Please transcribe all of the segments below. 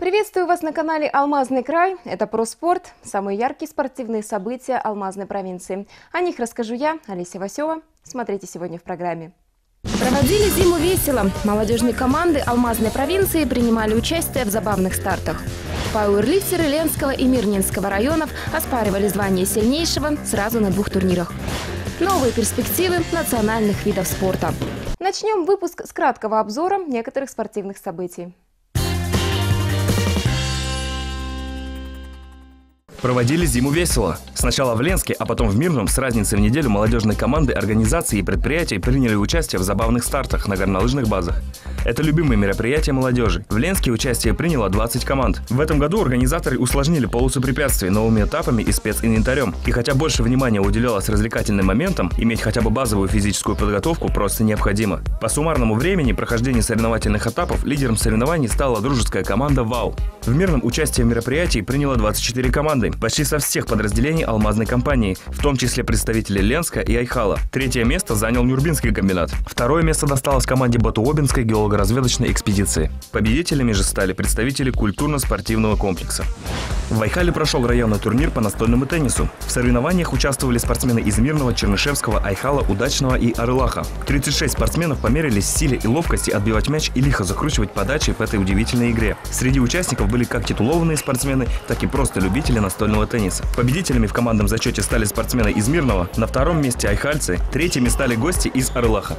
Приветствую вас на канале «Алмазный край». Это про спорт, самые яркие спортивные события Алмазной провинции. О них расскажу я, Олеся Васева. Смотрите сегодня в программе. Проводили зиму весело. Молодежные команды Алмазной провинции принимали участие в забавных стартах. Пауэрлифтеры Ленского и Мирнинского районов оспаривали звание сильнейшего сразу на 2 турнирах. Новые перспективы национальных видов спорта. Начнем выпуск с краткого обзора некоторых спортивных событий. Проводили зиму весело. Сначала в Ленске, а потом в Мирном с разницей в неделю молодежные команды, организации и предприятий приняли участие в забавных стартах на горнолыжных базах. Это любимые мероприятия молодежи. В Ленске участие приняло 20 команд. В этом году организаторы усложнили полосу препятствий новыми этапами и специнвентарем. И хотя больше внимания уделялось развлекательным моментам, иметь хотя бы базовую физическую подготовку просто необходимо. По суммарному времени прохождения соревновательных этапов лидером соревнований стала дружеская команда «Вау». В Мирном участие в мероприятии приняло 24 команды, почти со всех подразделений алмазной компании, в том числе представители Ленска и Айхала. Третье место занял Нюрбинский комбинат. Второе место досталось команде Батуобинской геолого-разведочной экспедиции. Победителями же стали представители культурно-спортивного комплекса. В Айхале прошел районный турнир по настольному теннису. В соревнованиях участвовали спортсмены из Мирного, Чернышевского, Айхала, Удачного и Арылаха. 36 спортсменов померились в силе и ловкости отбивать мяч и лихо закручивать подачи в этой удивительной игре. Среди участников были как титулованные спортсмены, так и просто любители настольного тенниса. Победителями в командном зачете стали спортсмены из Мирного, на втором месте айхальцы, третьими стали гости из Арылаха.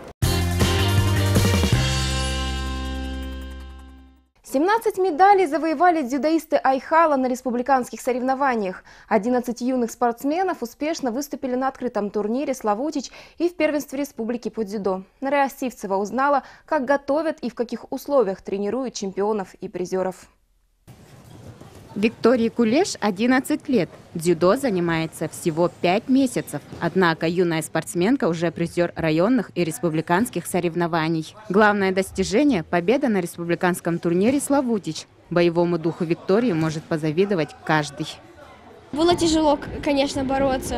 17 медалей завоевали дзюдоисты Айхала на республиканских соревнованиях. 11 юных спортсменов успешно выступили на открытом турнире «Славутич» и в первенстве республики по дзюдо. Нария Сивцева узнала, как готовят и в каких условиях тренируют чемпионов и призеров. Виктории Кулеш 11 лет. Дзюдо занимается всего 5 месяцев. Однако юная спортсменка уже призер районных и республиканских соревнований. Главное достижение – победа на республиканском турнире «Славутич». Боевому духу Виктории может позавидовать каждый. Было тяжело, конечно, бороться.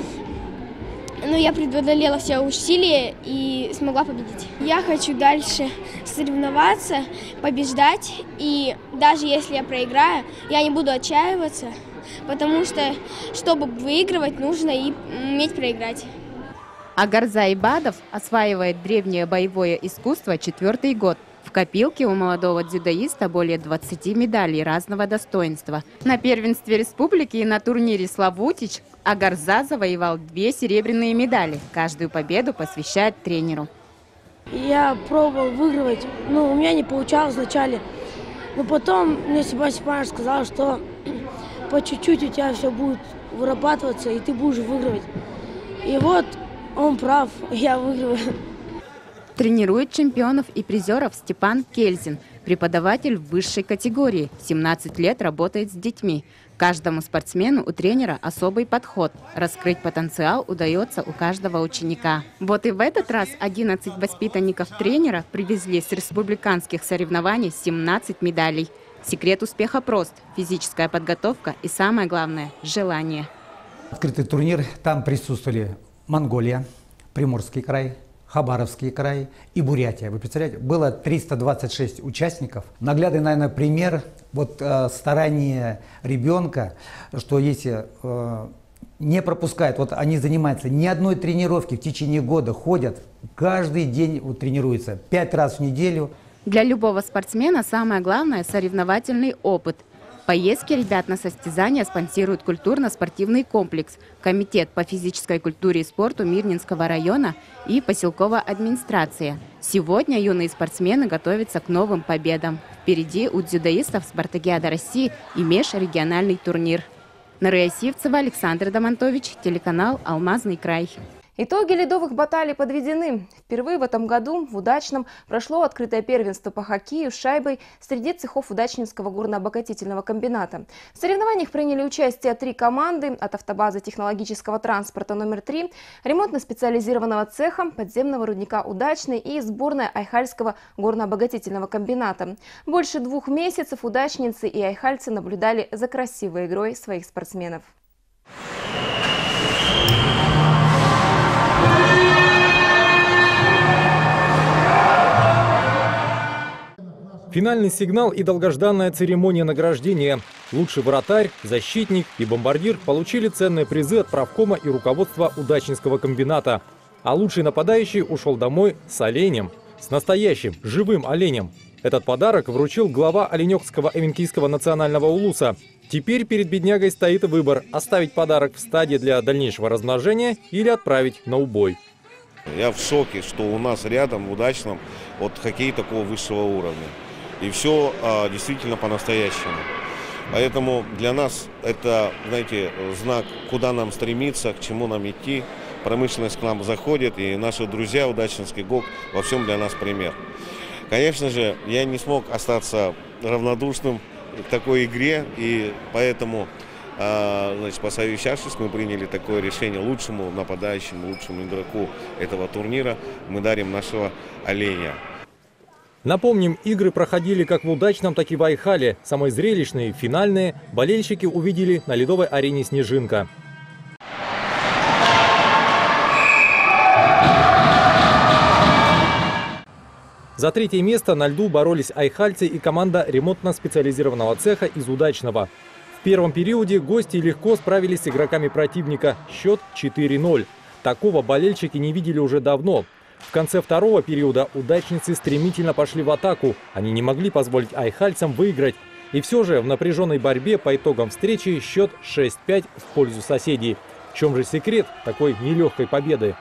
Но я преодолела все усилия и смогла победить. Я хочу дальше соревноваться, побеждать. И даже если я проиграю, я не буду отчаиваться, потому что, чтобы выигрывать, нужно и уметь проиграть. Агарза Ибадов осваивает древнее боевое искусство 4-й год. В копилке у молодого дзюдоиста более 20 медалей разного достоинства. На первенстве республики и на турнире «Славутич» Агарза завоевал 2 серебряные медали. Каждую победу посвящает тренеру. Я пробовал выигрывать, но у меня не получалось вначале. Но потом мне Степан Степанович сказал, что по чуть-чуть у тебя все будет вырабатываться, и ты будешь выигрывать. И вот он прав, я выигрываю. Тренирует чемпионов и призеров Степан Кельзин, преподаватель высшей категории, 17 лет работает с детьми. Каждому спортсмену у тренера особый подход. Раскрыть потенциал удается у каждого ученика. Вот и в этот раз 11 воспитанников тренера привезли с республиканских соревнований 17 медалей. Секрет успеха прост – физическая подготовка и, самое главное, желание. Открытый турнир, там присутствовали Монголия, Приморский край, Хабаровский край и Бурятия. Вы представляете, было 326 участников. Наглядный, наверное, пример старания ребенка, что если не пропускают, вот они занимаются ни одной тренировки в течение года, ходят, каждый день тренируются 5 раз в неделю. Для любого спортсмена самое главное – соревновательный опыт. Поездки ребят на состязания спонсирует культурно-спортивный комплекс, Комитет по физической культуре и спорту Мирнинского района и поселковая администрация. Сегодня юные спортсмены готовятся к новым победам. Впереди у дзюдоистов Спартакиада России и межрегиональный турнир. Нария Сивцева, Александр Домонтович, телеканал «Алмазный край». Итоги ледовых баталий подведены. Впервые в этом году в Удачном прошло открытое первенство по хоккею с шайбой среди цехов Удачнинского горно-обогатительного комбината. В соревнованиях приняли участие 3 команды от автобазы технологического транспорта номер 3, ремонтно-специализированного цеха, подземного рудника Удачный и сборная Айхальского горно-обогатительного комбината. Больше 2 месяцев удачницы и айхальцы наблюдали за красивой игрой своих спортсменов. Финальный сигнал и долгожданная церемония награждения. Лучший вратарь, защитник и бомбардир получили ценные призы от правкома и руководства удачнинского комбината. А лучший нападающий ушел домой с оленем. С настоящим, живым оленем. Этот подарок вручил глава Оленёкского Эвенкийского национального улуса. Теперь перед беднягой стоит выбор – оставить подарок в стаде для дальнейшего размножения или отправить на убой. Я в шоке, что у нас рядом, в Удачном, вот хоккей такого высшего уровня. И все действительно по-настоящему. Поэтому для нас это, знаете, знак, куда нам стремиться, к чему нам идти. Промышленность к нам заходит, и наши друзья, Удачнинский ГОК, во всем для нас пример. Конечно же, я не смог остаться равнодушным к такой игре, и поэтому, значит, посовещавшись, мы приняли такое решение: лучшему нападающему, лучшему игроку этого турнира мы дарим нашего оленя. Напомним, игры проходили как в Удачном, так и в Айхале. Самые зрелищные, финальные, болельщики увидели на ледовой арене «Снежинка». За третье место на льду боролись айхальцы и команда ремонтно-специализированного цеха из Удачного. В первом периоде гости легко справились с игроками противника. Счет 4-0. Такого болельщики не видели уже давно. В конце второго периода удачницы стремительно пошли в атаку. Они не могли позволить айхальцам выиграть. И все же в напряженной борьбе по итогам встречи счет 6-5 в пользу соседей. В чем же секрет такой нелегкой победы?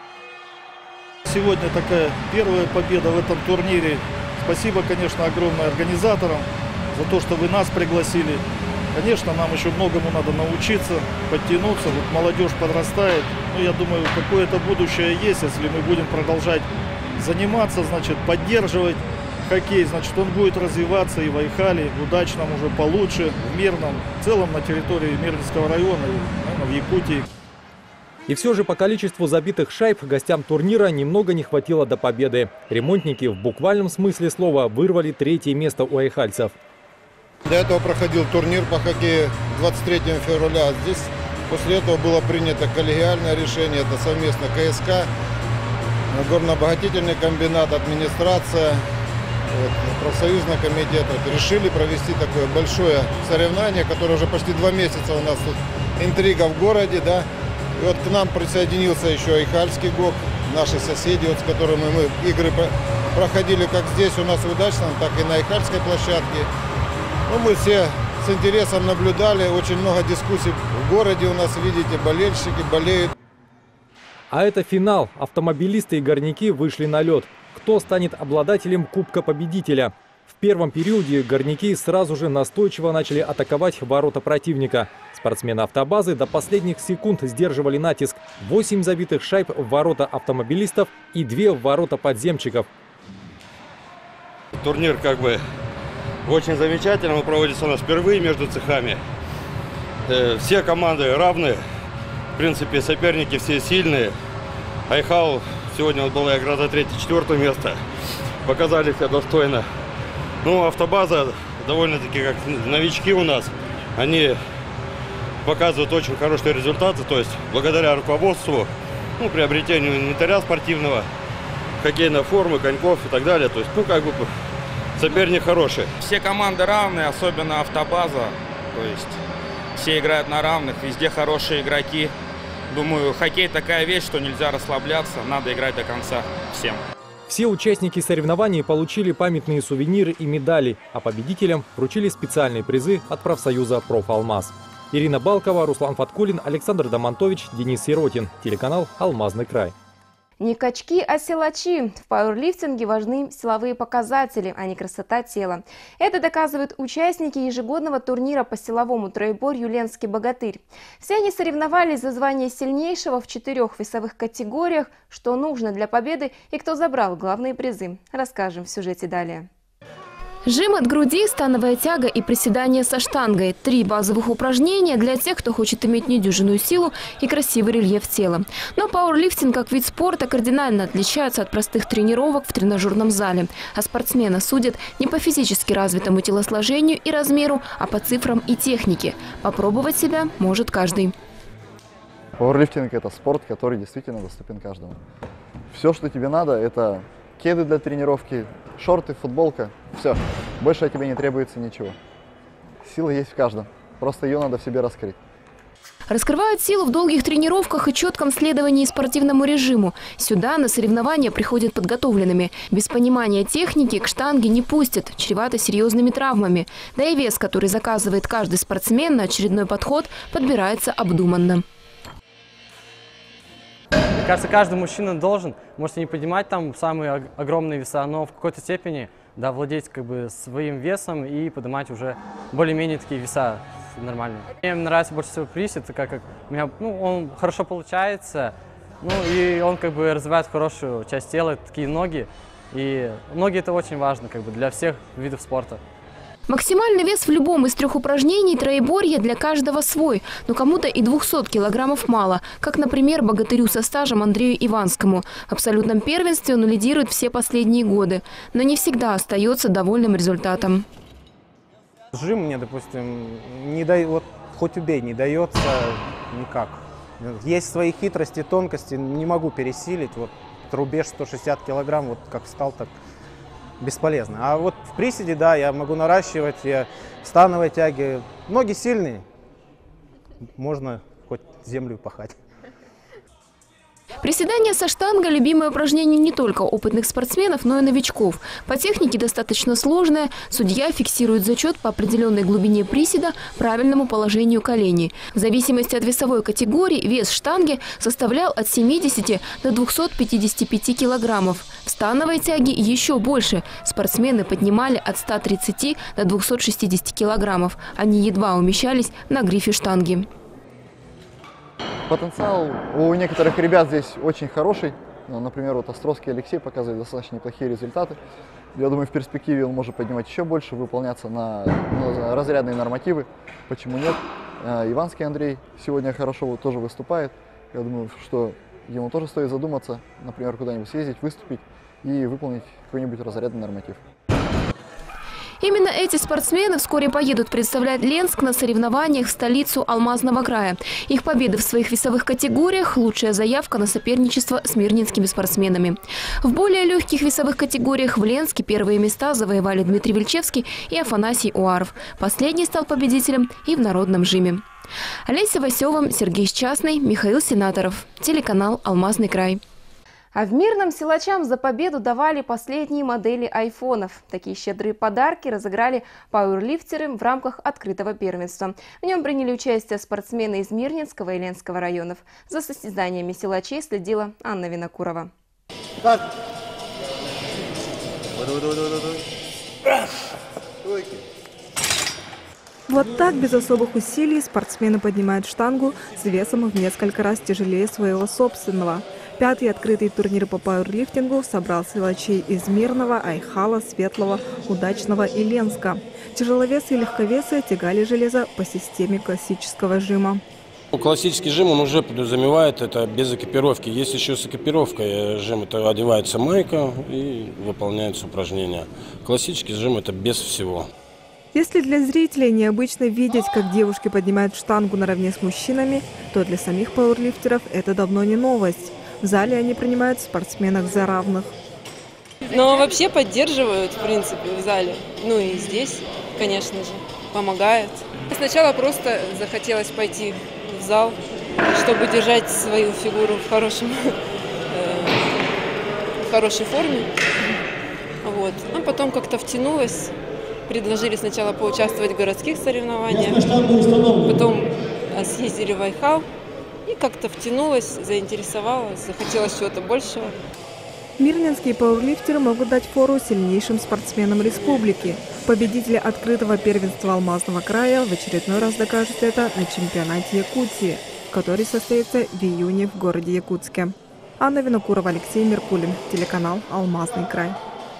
Сегодня такая первая победа в этом турнире. Спасибо, конечно, огромное организаторам за то, что вы нас пригласили. Конечно, нам еще многому надо научиться, подтянуться. Вот молодежь подрастает. Но я думаю, какое-то будущее есть, если мы будем продолжать заниматься, значит, поддерживать хоккей. Значит, он будет развиваться и в Айхале, и в Удачном уже получше, в Мирном, в целом на территории Мирнинского района, и, наверное, в Якутии. И все же по количеству забитых шайб гостям турнира немного не хватило до победы. Ремонтники в буквальном смысле слова вырвали третье место у айхальцев. До этого проходил турнир по хоккею 23 февраля. Здесь после этого было принято коллегиальное решение. Это совместно КСК, горно-обогатительный комбинат, администрация, профсоюзный комитет. Решили провести такое большое соревнование, которое уже почти 2 месяца у нас тут интрига в городе. Да? И вот к нам присоединился еще Айхальский ГОК, наши соседи, вот, с которыми мы игры проходили как здесь у нас в Удачном, так и на Айхальской площадке. Ну, мы все с интересом наблюдали, очень много дискуссий в городе у нас, видите, болельщики болеют. А это финал. Автомобилисты и горняки вышли на лед. Кто станет обладателем Кубка Победителя? В первом периоде горняки сразу же настойчиво начали атаковать ворота противника. Спортсмены автобазы до последних секунд сдерживали натиск. 8 забитых шайб в ворота автомобилистов и 2 в ворота подземчиков. Турнир как бы очень замечательно. Он проводится у нас впервые между цехами. Все команды равны. В принципе, соперники все сильные. Айхал сегодня вот была игра за 3-4 место. Показали себя достойно. Ну, автобаза довольно-таки как новички у нас. Они показывают очень хорошие результаты. То есть благодаря руководству, ну, приобретению инвентаря спортивного, хоккейной формы, коньков и так далее. То есть, ну, как бы соперник хороший. Все команды равные, особенно автобаза. То есть все играют на равных, везде хорошие игроки. Думаю, хоккей такая вещь, что нельзя расслабляться, надо играть до конца всем. Все участники соревнований получили памятные сувениры и медали, а победителям вручили специальные призы от профсоюза «Профалмаз». Ирина Балкова, Руслан Фаткулин, Александр Домонтович, Денис Сиротин. Телеканал «Алмазный край». Не качки, а силачи. В пауэрлифтинге важны силовые показатели, а не красота тела. Это доказывают участники ежегодного турнира по силовому троеборью «Ленский богатырь». Все они соревновались за звание сильнейшего в 4 весовых категориях, что нужно для победы и кто забрал главные призы. Расскажем в сюжете далее. Жим от груди, становая тяга и приседания со штангой. 3 базовых упражнения для тех, кто хочет иметь недюжинную силу и красивый рельеф тела. Но пауэрлифтинг как вид спорта кардинально отличается от простых тренировок в тренажерном зале. А спортсмена судят не по физически развитому телосложению и размеру, а по цифрам и технике. Попробовать себя может каждый. Пауэрлифтинг – это спорт, который действительно доступен каждому. Все, что тебе надо – это кеды для тренировки, шорты, футболка, все. Больше от тебя не требуется ничего. Сила есть в каждом, просто ее надо в себе раскрыть. Раскрывают силу в долгих тренировках и четком следовании спортивному режиму. Сюда на соревнования приходят подготовленными. Без понимания техники к штанге не пустят, чревато серьезными травмами. Да и вес, который заказывает каждый спортсмен на очередной подход, подбирается обдуманно. Мне кажется, каждый мужчина должен, может, не поднимать там самые огромные веса, но в какой-то степени владеть своим весом и поднимать уже более-менее такие веса нормальные. Мне нравится больше всего присед, как у меня, он хорошо получается, и он развивает хорошую часть тела, такие ноги. И ноги это очень важно для всех видов спорта. Максимальный вес в любом из 3 упражнений троеборья для каждого свой. Но кому-то и 200 килограммов мало. Как, например, богатырю со стажем Андрею Иванскому. В абсолютном первенстве он лидирует все последние годы. Но не всегда остается довольным результатом. Жим мне, допустим, не дает, хоть убей, не дается никак. Есть свои хитрости, тонкости, не могу пересилить. Рубеж 160 килограмм, как встал, так бесполезно. А в приседе, да, я могу наращивать, я в становой тяге. Ноги сильные, можно хоть землю пахать. Приседания со штангой – любимое упражнение не только опытных спортсменов, но и новичков. По технике достаточно сложная. Судья фиксирует зачет по определенной глубине приседа, правильному положению коленей. В зависимости от весовой категории вес штанги составлял от 70 до 255 килограммов. В становой тяге еще больше. Спортсмены поднимали от 130 до 260 килограммов. Они едва умещались на грифе штанги. Потенциал у некоторых ребят здесь очень хороший. Например, Островский Алексей показывает достаточно неплохие результаты. Я думаю, в перспективе он может поднимать еще больше, выполняться на разрядные нормативы. Почему нет? Иванский Андрей сегодня хорошо тоже выступает. Я думаю, что ему тоже стоит задуматься, например, куда-нибудь съездить, выступить и выполнить какой-нибудь разрядный норматив. Именно эти спортсмены вскоре поедут представлять Ленск на соревнованиях в столицу Алмазного края. Их победы в своих весовых категориях – лучшая заявка на соперничество с мирнинскими спортсменами. В более легких весовых категориях в Ленске первые места завоевали Дмитрий Вильчевский и Афанасий Уаров. Последний стал победителем и в народном жиме. Олеся Васева, Сергей Счастный, Михаил Сенаторов. Телеканал «Алмазный край». А в Мирном силачам за победу давали последние модели айфонов. Такие щедрые подарки разыграли пауэрлифтеры в рамках открытого первенства. В нем приняли участие спортсмены из Мирнинского и Ленского районов. За состязаниями силачей следила Анна Винокурова. Вот так, без особых усилий, спортсмены поднимают штангу с весом в несколько раз тяжелее своего собственного. 5-й открытый турнир по пауэрлифтингу собрал силачей из Мирного, Айхала, Светлого, Удачного и Ленска. Тяжеловесы и легковесы тягали железо по системе классического жима. Классический жим он уже подразумевает это без экипировки. Есть еще с экипировкой жим, это одевается майка и выполняются упражнения. Классический жим это без всего. Если для зрителей необычно видеть, как девушки поднимают штангу наравне с мужчинами, то для самих пауэрлифтеров это давно не новость. В зале они принимают спортсменок за равных. Но вообще поддерживают, в принципе, в зале. Ну и здесь, конечно же, помогают. Сначала просто захотелось пойти в зал, чтобы держать свою фигуру в хорошей форме. Вот. А потом как-то втянулась. Предложили сначала поучаствовать в городских соревнованиях, потом съездили в Айхал. И как-то втянулась, заинтересовалась, захотелось чего-то большего. Мирнинские пауэрлифтеры могут дать фору сильнейшим спортсменам республики. Победители открытого первенства Алмазного края в очередной раз докажут это на чемпионате Якутии, который состоится в июне в городе Якутске. Анна Винокурова, Алексей Меркулин, телеканал «Алмазный край».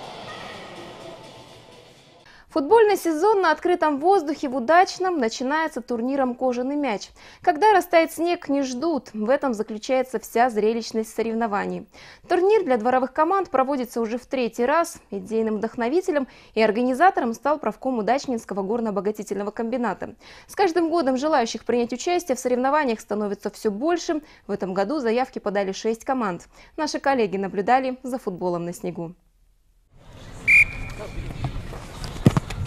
Футбольный сезон на открытом воздухе в Удачном начинается турниром «Кожаный мяч». Когда растает снег, не ждут. В этом заключается вся зрелищность соревнований. Турнир для дворовых команд проводится уже в 3-й раз. Идейным вдохновителем и организатором стал правком Удачнинского горно-обогатительного комбината. С каждым годом желающих принять участие в соревнованиях становится все больше. В этом году заявки подали 6 команд. Наши коллеги наблюдали за футболом на снегу.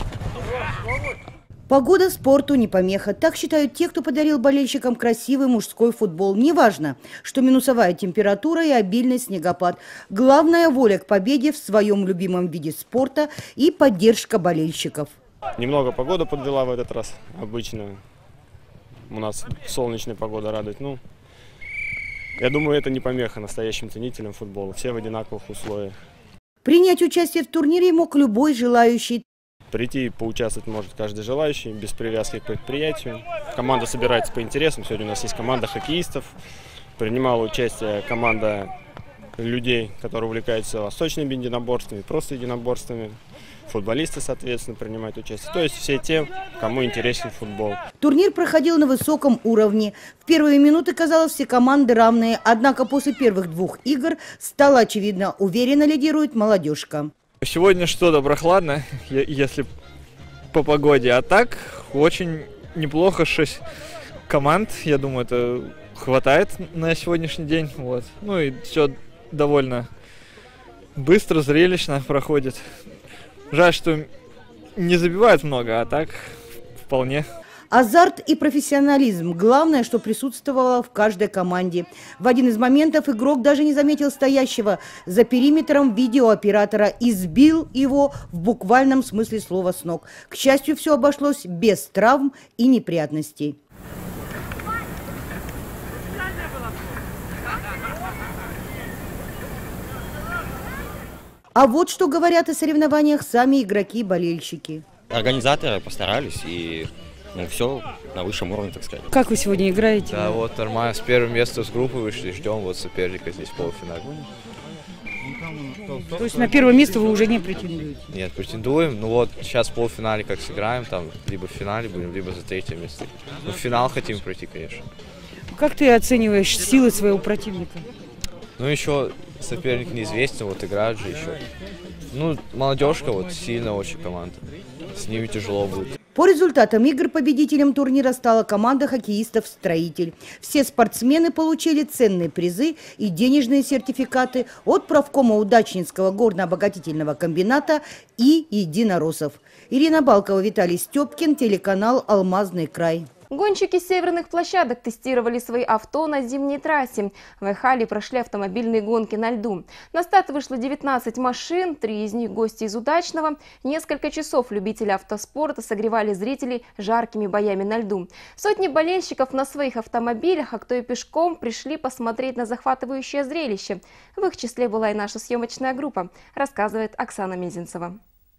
Погода спорту не помеха. Так считают те, кто подарил болельщикам красивый мужской футбол. Неважно, что минусовая температура и обильный снегопад. Главная воля к победе в своем любимом виде спорта и поддержка болельщиков. Немного погода подвела в этот раз. Обычно у нас солнечная погода радует. Ну, я думаю, это не помеха настоящим ценителям футбола. Все в одинаковых условиях. Принять участие в турнире мог любой желающий. Прийти и поучаствовать может каждый желающий, без привязки к предприятию. Команда собирается по интересам. Сегодня у нас есть команда хоккеистов. Принимала участие команда людей, которые увлекаются восточными единоборствами, просто единоборствами. Футболисты, соответственно, принимают участие. То есть все те, кому интересен футбол. Турнир проходил на высоком уровне. В первые минуты, казалось, все команды равные. Однако после первых двух игр стало очевидно, уверенно лидирует молодежка. Сегодня что-то прохладно, если по погоде. А так очень неплохо. 6 команд. Я думаю, это хватает на сегодняшний день. Вот. Ну и все довольно быстро, зрелищно проходит. Жаль, что не забивают много, а так вполне. Азарт и профессионализм – главное, что присутствовало в каждой команде. В один из моментов игрок даже не заметил стоящего за периметром видеооператора и сбил его в буквальном смысле слова с ног. К счастью, все обошлось без травм и неприятностей. А вот что говорят о соревнованиях сами игроки и болельщики. Организаторы постарались, и все на высшем уровне, так сказать. Как вы сегодня играете? Да, вот нормально. С первым местом с группы вышли, ждем вот соперника здесь в полуфинале. То есть на первое место вы уже не претендуете? Нет, претендуем. Ну вот сейчас в полуфинале как сыграем, там либо в финале будем, либо за третье место. Но в финал хотим пройти, конечно. Как ты оцениваешь силы своего противника? Ну еще соперник неизвестен, вот играют же еще. Ну, молодежка, вот сильная очень команда. С ними тяжело будет. По результатам игр победителем турнира стала команда хоккеистов «Строитель». Все спортсмены получили ценные призы и денежные сертификаты от правкома Удачнинского горно-обогатительного комбината и единороссов. Ирина Балкова, Виталий Степкин, телеканал «Алмазный край». Гонщики северных площадок тестировали свои авто на зимней трассе. В Айхале прошли автомобильные гонки на льду. На старт вышло 19 машин, 3 из них гости из Удачного. Несколько часов любители автоспорта согревали зрителей жаркими боями на льду. Сотни болельщиков на своих автомобилях, а кто и пешком, пришли посмотреть на захватывающее зрелище. В их числе была и наша съемочная группа, рассказывает Оксана Мезенцева.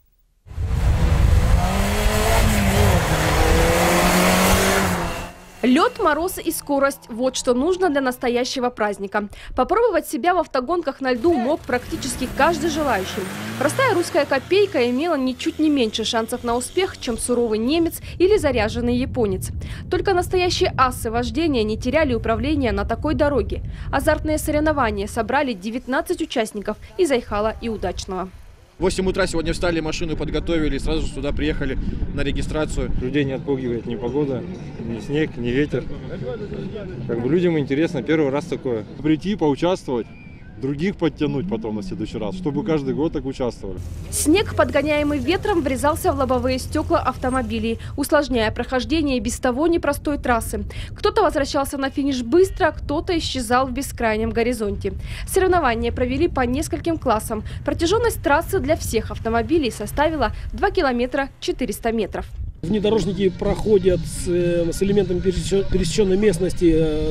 Лед, мороз и скорость – вот что нужно для настоящего праздника. Попробовать себя в автогонках на льду мог практически каждый желающий. Простая русская копейка имела ничуть не меньше шансов на успех, чем суровый немец или заряженный японец. Только настоящие асы вождения не теряли управление на такой дороге. Азартные соревнования собрали 19 участников из Айхала и Удачного. В 8 утра сегодня встали, машину подготовили, сразу сюда приехали на регистрацию. Людей не отпугивает ни погода, ни снег, ни ветер. Как бы людям интересно первый раз такое. Прийти, поучаствовать, других подтянуть потом на следующий раз, чтобы каждый год так участвовали. Снег, подгоняемый ветром, врезался в лобовые стекла автомобилей, усложняя прохождение без того непростой трассы. Кто-то возвращался на финиш быстро, кто-то исчезал в бескрайнем горизонте. Соревнования провели по нескольким классам. Протяженность трассы для всех автомобилей составила 2 километра 400 метров. Внедорожники проходят с элементами пересеченной местности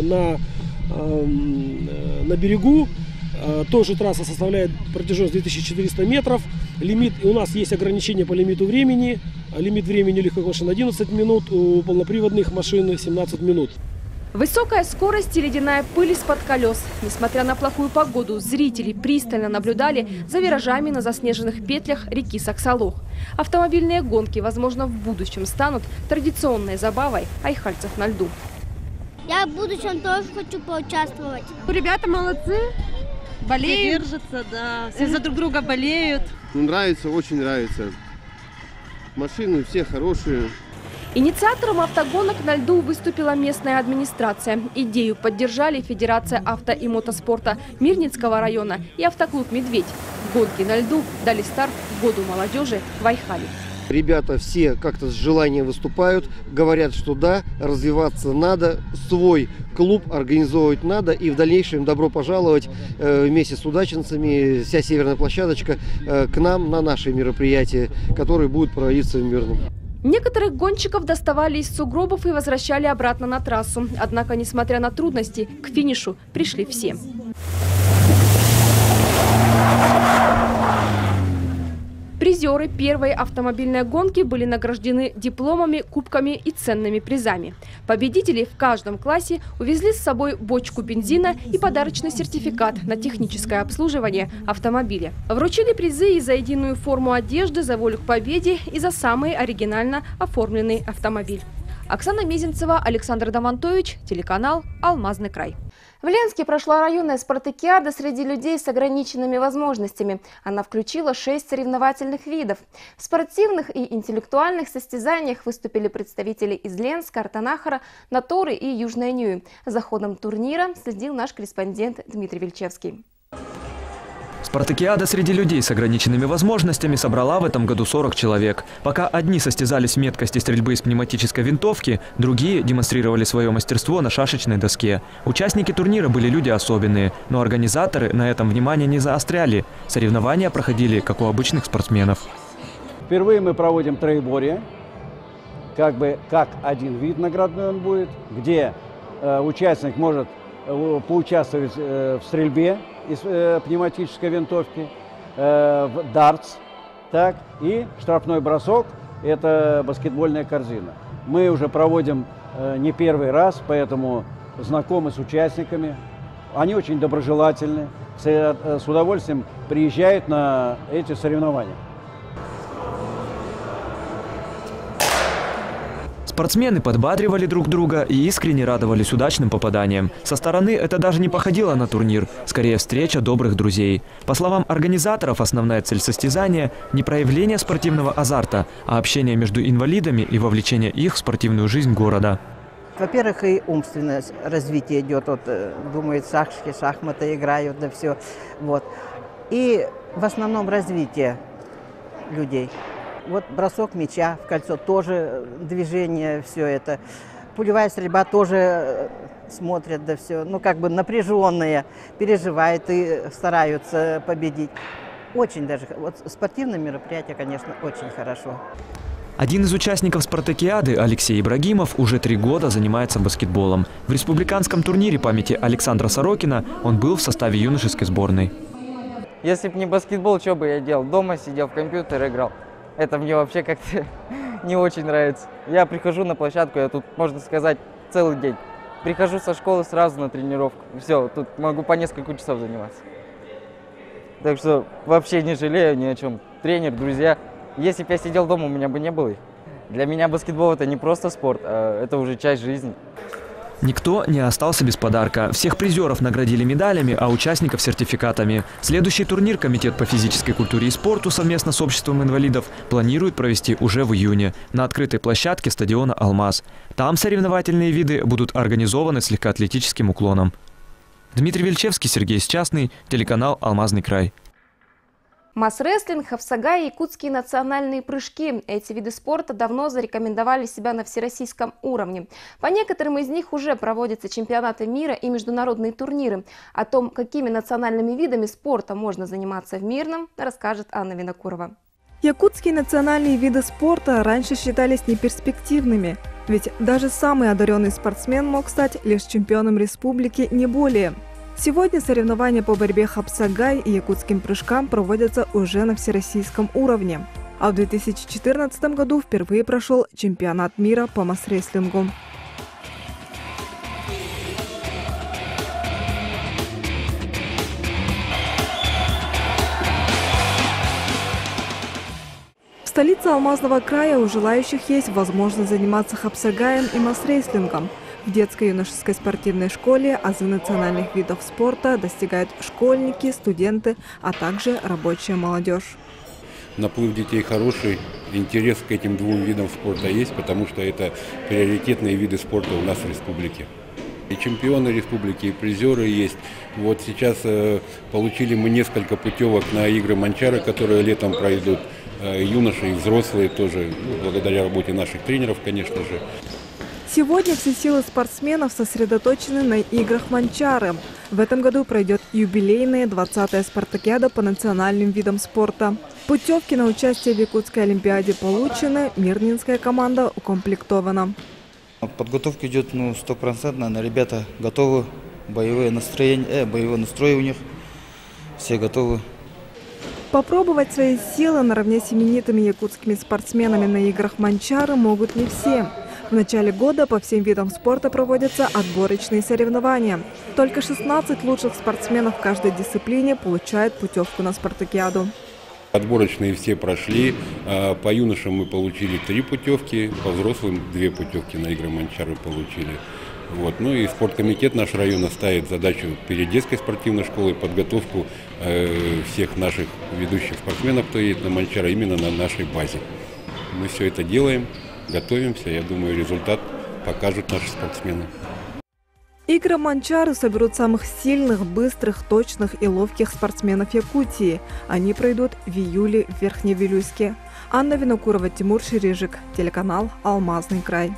на берегу. Тоже трасса составляет протяженность 2400 метров. Лимит, у нас есть ограничение по лимиту времени. Лимит времени у легковых машин 11 минут, у полноприводных машин 17 минут. Высокая скорость и ледяная пыль из-под колес. Несмотря на плохую погоду, зрители пристально наблюдали за виражами на заснеженных петлях реки Саксалох. Автомобильные гонки, возможно, в будущем станут традиционной забавой айхальцев на льду. Я в будущем тоже хочу поучаствовать. Ребята молодцы. Болеют. Держатся, да. Все за друг друга болеют. Нравится, очень нравится. Машины все хорошие. Инициатором автогонок на льду выступила местная администрация. Идею поддержали Федерация авто и мотоспорта Мирницкого района и автоклуб «Медведь». Гонки на льду дали старт году молодежи в Айхале. Ребята все как-то с желанием выступают, говорят, что да, развиваться надо, свой клуб организовывать надо, и в дальнейшем добро пожаловать вместе с удачницами, вся северная площадочка, к нам на наши мероприятия, которые будут проводиться в Мирном. Некоторых гонщиков доставали из сугробов и возвращали обратно на трассу. Однако, несмотря на трудности, к финишу пришли все. Призеры первой автомобильной гонки были награждены дипломами, кубками и ценными призами. Победители в каждом классе увезли с собой бочку бензина и подарочный сертификат на техническое обслуживание автомобиля. Вручили призы и за единую форму одежды, за волю к победе и за самый оригинально оформленный автомобиль. Оксана Мезенцева, Александр Домонтович, телеканал «Алмазный край». В Ленске прошла районная спартакиада среди людей с ограниченными возможностями. Она включила 6 соревновательных видов. В спортивных и интеллектуальных состязаниях выступили представители из Ленска, Артанахара, Наторы и Южной Нюи. За ходом турнира следил наш корреспондент Дмитрий Вильчевский. Спартакиада среди людей с ограниченными возможностями собрала в этом году 40 человек. Пока одни состязались в меткости стрельбы из пневматической винтовки, другие демонстрировали свое мастерство на шашечной доске. Участники турнира были люди особенные, но организаторы на этом внимание не заостряли. Соревнования проходили, как у обычных спортсменов. Впервые мы проводим троеборье, как один вид наградной он будет, где участник может поучаствовать в стрельбе из пневматической винтовки, в дартс, и штрафной бросок – это баскетбольная корзина. Мы уже проводим не первый раз, поэтому знакомы с участниками. Они очень доброжелательны, с удовольствием приезжают на эти соревнования. Спортсмены подбадривали друг друга и искренне радовались удачным попаданиям. Со стороны это даже не походило на турнир, скорее встреча добрых друзей. По словам организаторов, основная цель состязания – не проявление спортивного азарта, а общение между инвалидами и вовлечение их в спортивную жизнь города. Во-первых, и умственное развитие идет, думают, шахматы играют, да все. И в основном развитие людей. Бросок мяча в кольцо, тоже движение, все это. Пулевая стрельба тоже смотрят, да все. Напряженные, переживают и стараются победить. Очень даже, спортивное мероприятие, конечно, очень хорошо. Один из участников спартакиады, Алексей Ибрагимов, уже 3 года занимается баскетболом. В республиканском турнире памяти Александра Сорокина он был в составе юношеской сборной. Если бы не баскетбол, что бы я делал? Дома сидел, в компьютер играл. Это мне вообще как-то не очень нравится. Я прихожу на площадку, я тут, можно сказать, целый день. Прихожу со школы сразу на тренировку. Все, тут могу по несколько часов заниматься. Так что вообще не жалею ни о чем. Тренер, друзья. Если бы я сидел дома, у меня бы не было их. Для меня баскетбол – это не просто спорт, а это уже часть жизни. Никто не остался без подарка. Всех призеров наградили медалями, а участников – сертификатами. Следующий турнир Комитет по физической культуре и спорту совместно с обществом инвалидов планирует провести уже в июне на открытой площадке стадиона «Алмаз». Там соревновательные виды будут организованы с легкоатлетическим уклоном. Дмитрий Вильчевский, Сергей Счастный, телеканал «Алмазный край». Масс-рестлинг, хавсага и якутские национальные прыжки. Эти виды спорта давно зарекомендовали себя на всероссийском уровне. По некоторым из них уже проводятся чемпионаты мира и международные турниры. О том, какими национальными видами спорта можно заниматься в Мирном, расскажет Анна Винокурова. Якутские национальные виды спорта раньше считались неперспективными. Ведь даже самый одаренный спортсмен мог стать лишь чемпионом республики, не более. Сегодня соревнования по борьбе хапсагай и якутским прыжкам проводятся уже на всероссийском уровне. А в 2014 году впервые прошел чемпионат мира по масс-рестлингу. В столице Алмазного края у желающих есть возможность заниматься хапсагаем и масс-рестлингом. В детско-юношеской спортивной школе азы национальных видов спорта достигают школьники, студенты, а также рабочая молодежь. Наплыв детей хороший, интерес к этим двум видам спорта есть, потому что это приоритетные виды спорта у нас в республике. И чемпионы республики, и призеры есть. Вот сейчас получили мы несколько путевок на игры Манчары, которые летом пройдут. юноши и взрослые тоже, благодаря работе наших тренеров, конечно же. Сегодня все силы спортсменов сосредоточены на играх Манчары. В этом году пройдет юбилейная 20-я спартакиада по национальным видам спорта. Путевки на участие в Якутской олимпиаде получены, мирнинская команда укомплектована. Подготовка идет стопроцентно, ребята готовы, боевой настрой у них, все готовы. Попробовать свои силы наравне с именитыми якутскими спортсменами на играх Манчары могут не все. В начале года по всем видам спорта проводятся отборочные соревнования. Только 16 лучших спортсменов в каждой дисциплине получают путевку на спартакиаду. Отборочные все прошли. По юношам мы получили 3 путевки, по взрослым 2 путевки на игры Манчары получили. Вот. Ну и спорткомитет наш района ставит задачу перед детской спортивной школой подготовку всех наших ведущих спортсменов, кто едет на Манчары, именно на нашей базе. Мы все это делаем, готовимся. Я думаю, результат покажут наши спортсмены. Игры Манчары соберут самых сильных, быстрых, точных и ловких спортсменов Якутии. Они пройдут в июле в Верхневилюйске. Анна Винокурова, Тимур Ширижик, телеканал «Алмазный край».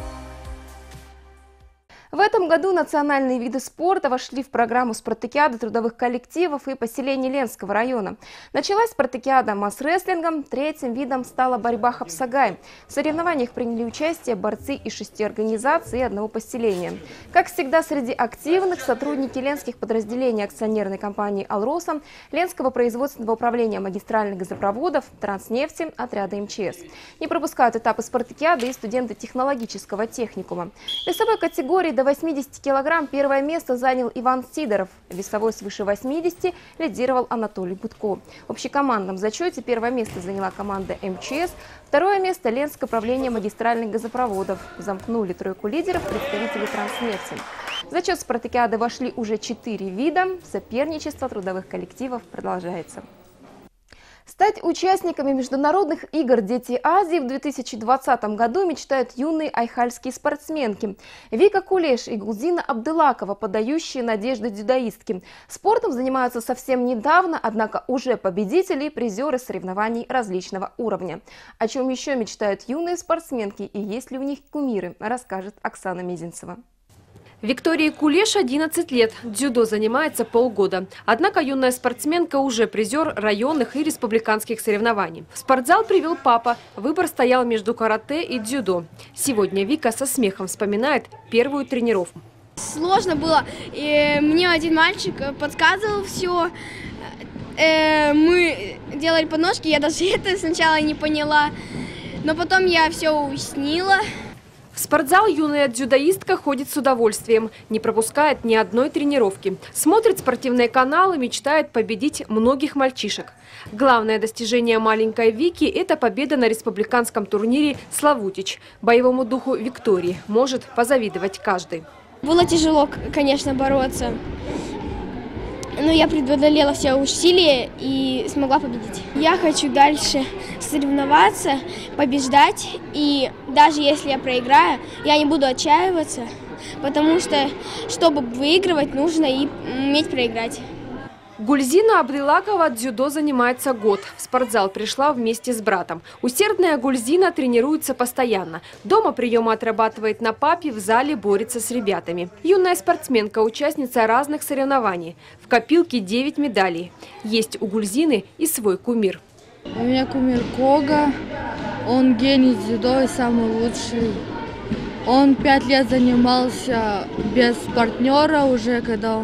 В этом году национальные виды спорта вошли в программу спартакиады трудовых коллективов и поселений Ленского района. Началась спартакиада масс-рестлингом, третьим видом стала борьба хапсагай. В соревнованиях приняли участие борцы из 6 организаций и 1 поселения. Как всегда, среди активных сотрудники ленских подразделений акционерной компании «Алроса», Ленского производственного управления магистральных газопроводов, Транснефти, отряда МЧС. Не пропускают этапы спартакиады и студенты технологического техникума. В весовой категории до 80 килограмм первое место занял Иван Сидоров. Весовой свыше 80 лидировал Анатолий Будко. В общекомандном зачете первое место заняла команда МЧС, второе место – Ленское управление магистральных газопроводов. Замкнули тройку лидеров представители Транснефти. В зачет спартакиады вошли уже 4 вида. Соперничество трудовых коллективов продолжается. Стать участниками международных игр «Дети Азии» в 2020 году мечтают юные айхальские спортсменки. Вика Кулеш и Гулзина Абдылакова, подающие надежды дзюдоистки. Спортом занимаются совсем недавно, однако уже победители и призеры соревнований различного уровня. О чем еще мечтают юные спортсменки и есть ли у них кумиры, расскажет Оксана Мезенцева. Виктории Кулеш 11 лет. Дзюдо занимается полгода. Однако юная спортсменка уже призер районных и республиканских соревнований. В спортзал привел папа. Выбор стоял между карате и дзюдо. Сегодня Вика со смехом вспоминает первую тренировку. Сложно было. И мне один мальчик подсказывал все. Мы делали подножки, я даже это сначала не поняла. Но потом я все уяснила. В спортзал юная дзюдоистка ходит с удовольствием, не пропускает ни одной тренировки. Смотрит спортивные каналы, мечтает победить многих мальчишек. Главное достижение маленькой Вики – это победа на республиканском турнире «Славутич». Боевому духу Виктории может позавидовать каждый. Было тяжело, конечно, бороться. Но я преодолела все усилия и смогла победить. Я хочу дальше соревноваться, побеждать. И даже если я проиграю, я не буду отчаиваться, потому что, чтобы выигрывать, нужно и уметь проиграть. Гульзина Абдылакова дзюдо занимается год. В спортзал пришла вместе с братом. Усердная Гульзина тренируется постоянно. Дома приемы отрабатывает на папе, в зале борется с ребятами. Юная спортсменка, участница разных соревнований. В копилке 9 медалей. Есть у Гульзины и свой кумир. У меня кумир Кога. Он гений дзюдо и самый лучший. Он 5 лет занимался без партнера уже, когда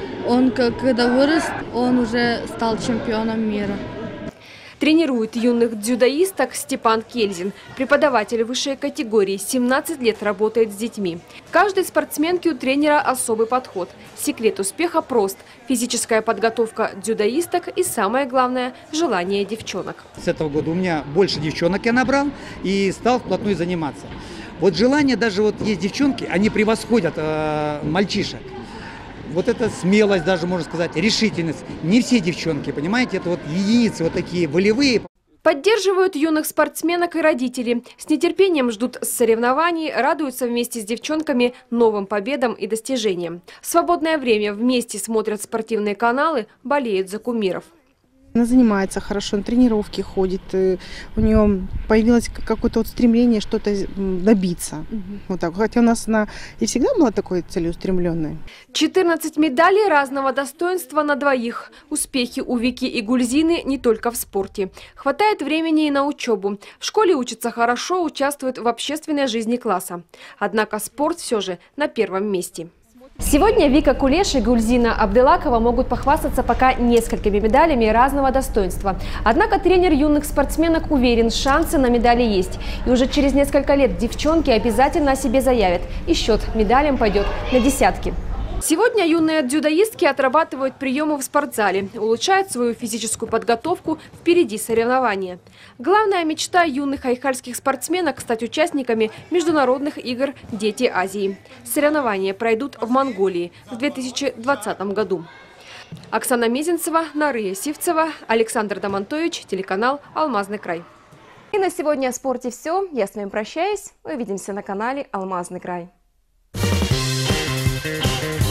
вырос, он уже стал чемпионом мира. Тренирует юных дзюдоисток Степан Кельзин. Преподаватель высшей категории, 17 лет работает с детьми. Каждой спортсменке у тренера особый подход. Секрет успеха прост. Физическая подготовка дзюдоисток и, самое главное, желание девчонок. С этого года у меня больше девчонок я набрал и стал вплотную заниматься. Вот желание, даже вот есть девчонки, они превосходят мальчишек. Вот эта смелость, даже можно сказать, решительность. Не все девчонки, понимаете, это вот единицы вот такие волевые. Поддерживают юных спортсменок и родители. С нетерпением ждут соревнований, радуются вместе с девчонками новым победам и достижениям. В свободное время вместе смотрят спортивные каналы, болеют за кумиров. Она занимается хорошо, на тренировки ходит, у нее появилось какое-то вот стремление что-то добиться. Вот так. Хотя у нас она и всегда была такой целеустремленной. 14 медалей разного достоинства на двоих. Успехи у Вики и Гульзины не только в спорте. Хватает времени и на учебу. В школе учатся хорошо, участвуют в общественной жизни класса. Однако спорт все же на первом месте. Сегодня Вика Кулеш и Гульзина Абдылакова могут похвастаться пока несколькими медалями разного достоинства. Однако тренер юных спортсменок уверен, шансы на медали есть. И уже через несколько лет девчонки обязательно о себе заявят. И счет медалям пойдет на десятки. Сегодня юные дзюдоистки отрабатывают приемы в спортзале, улучшают свою физическую подготовку, впереди соревнования. Главная мечта юных айхальских спортсменок – стать участниками международных игр «Дети Азии». Соревнования пройдут в Монголии в 2020 году. Оксана Мезенцева, Нария Сивцева, Александр Домонтович, телеканал «Алмазный край». И на сегодня о спорте все. Я с вами прощаюсь. Увидимся на канале «Алмазный край».